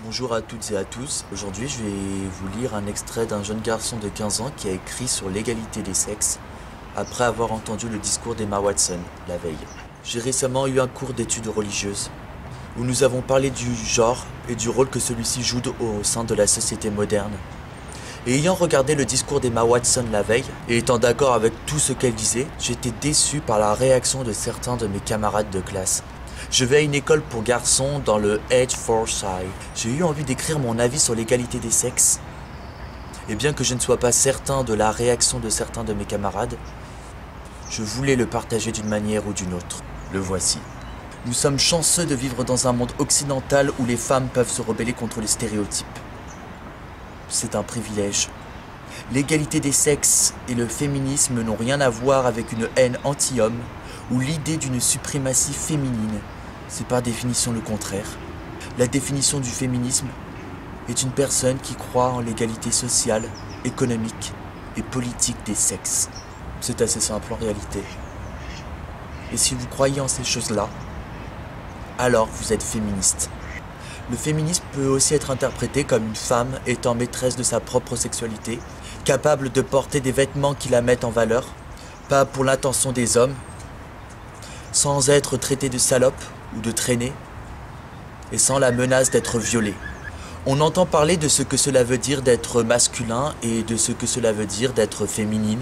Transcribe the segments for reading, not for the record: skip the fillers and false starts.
Bonjour à toutes et à tous. Aujourd'hui, je vais vous lire un extrait d'un jeune garçon de 15 ans qui a écrit sur l'égalité des sexes après avoir entendu le discours d'Emma Watson la veille. J'ai récemment eu un cours d'études religieuses où nous avons parlé du genre et du rôle que celui-ci joue au sein de la société moderne. Et ayant regardé le discours d'Emma Watson la veille, et étant d'accord avec tout ce qu'elle disait, j'étais déçu par la réaction de certains de mes camarades de classe. Je vais à une école pour garçons dans le Hertfordshire. J'ai eu envie d'écrire mon avis sur l'égalité des sexes. Et bien que je ne sois pas certain de la réaction de certains de mes camarades, je voulais le partager d'une manière ou d'une autre. Le voici. Nous sommes chanceux de vivre dans un monde occidental où les femmes peuvent se rebeller contre les stéréotypes. C'est un privilège. L'égalité des sexes et le féminisme n'ont rien à voir avec une haine anti-homme ou l'idée d'une suprématie féminine. C'est par définition le contraire. La définition du féminisme est une personne qui croit en l'égalité sociale, économique et politique des sexes. C'est assez simple en réalité. Et si vous croyez en ces choses-là, alors vous êtes féministe. Le féminisme peut aussi être interprété comme une femme étant maîtresse de sa propre sexualité, capable de porter des vêtements qui la mettent en valeur, pas pour l'intention des hommes, sans être traitée de salope ou de traînée, et sans la menace d'être violée. On entend parler de ce que cela veut dire d'être masculin et de ce que cela veut dire d'être féminine.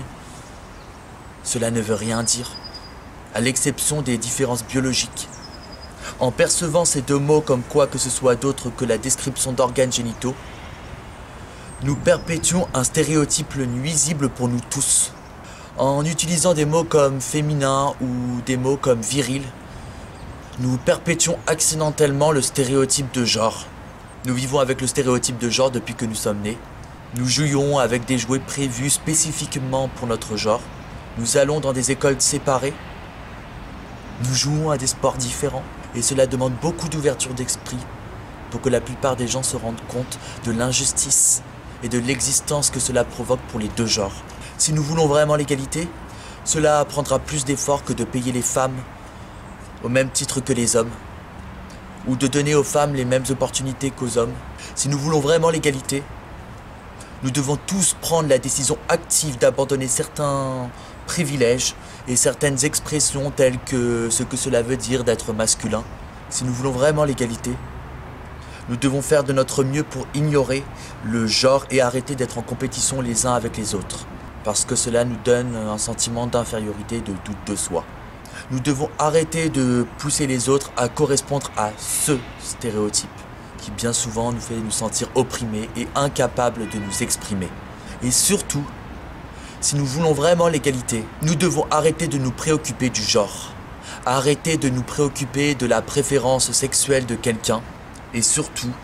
Cela ne veut rien dire, à l'exception des différences biologiques. En percevant ces deux mots comme quoi que ce soit d'autre que la description d'organes génitaux, nous perpétuons un stéréotype nuisible pour nous tous. En utilisant des mots comme féminin ou des mots comme viril, nous perpétuons accidentellement le stéréotype de genre. Nous vivons avec le stéréotype de genre depuis que nous sommes nés. Nous jouons avec des jouets prévus spécifiquement pour notre genre. Nous allons dans des écoles séparées. Nous jouons à des sports différents. Et cela demande beaucoup d'ouverture d'esprit pour que la plupart des gens se rendent compte de l'injustice et de l'existence que cela provoque pour les deux genres. Si nous voulons vraiment l'égalité, cela prendra plus d'efforts que de payer les femmes au même titre que les hommes, ou de donner aux femmes les mêmes opportunités qu'aux hommes. Si nous voulons vraiment l'égalité, nous devons tous prendre la décision active d'abandonner certains privilèges et certaines expressions telles que ce que cela veut dire d'être masculin. Si nous voulons vraiment l'égalité, nous devons faire de notre mieux pour ignorer le genre et arrêter d'être en compétition les uns avec les autres, parce que cela nous donne un sentiment d'infériorité et de doute de soi. Nous devons arrêter de pousser les autres à correspondre à ce stéréotype, qui bien souvent nous fait nous sentir opprimés et incapables de nous exprimer. Et surtout, si nous voulons vraiment l'égalité, nous devons arrêter de nous préoccuper du genre, arrêter de nous préoccuper de la préférence sexuelle de quelqu'un, et surtout,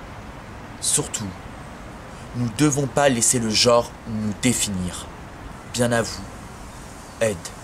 nous ne devons pas laisser le genre nous définir. Bien à vous, Ed.